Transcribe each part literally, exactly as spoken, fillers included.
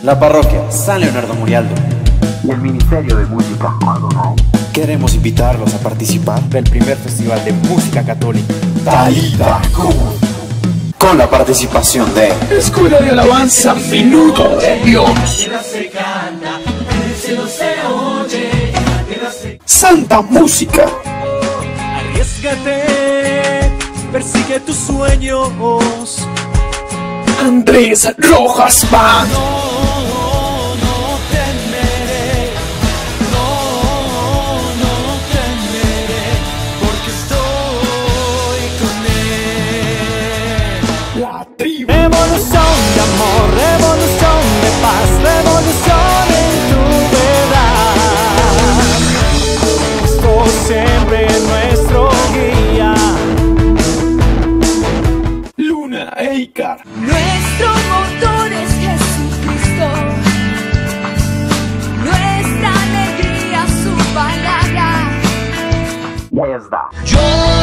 la parroquia San Leonardo Murialdo y el Ministerio de Música Adonai queremos invitarlos a participar del primer festival de música católica Talita Kum, con la participación de Escuela de Alabanza Minuto de Dios, Santa Música. Arriésgate, persigue tus sueños. Andrés Rojas Band. No, no temeré, no, no temeré, porque estoy con él. La tribu. Revolución de amor, revolución de paz, revolución en tu verdad. Cristo siempre es nuestro guía. Luna Eikar. Nuestro motor es Jesucristo, nuestra alegría su palabra. Yesda. Yo,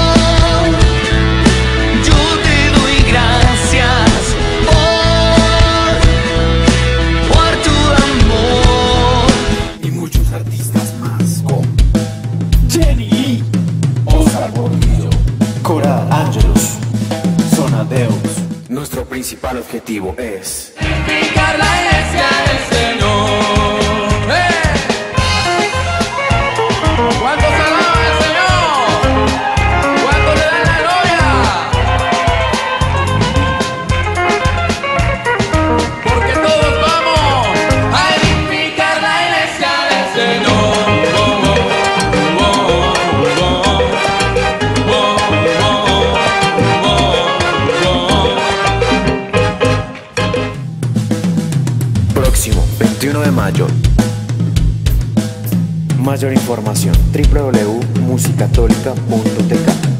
yo te doy gracias por, por tu amor. Y muchos artistas más como Jenny Lee, Oscar Bonillo, Coral Angelus, Zona Deus. Nuestro principal objetivo es Edificar la iglesia del Señor. ¡Eh! ¿Cuántos alaban al Señor? ¿Cuántos le dan la gloria? Porque todos vamos a edificar la iglesia del Señor. Oh, oh, oh, oh, oh, oh, oh, oh. próximo veintiuno de mayo. Mayor información w w w punto musicatolica punto t k.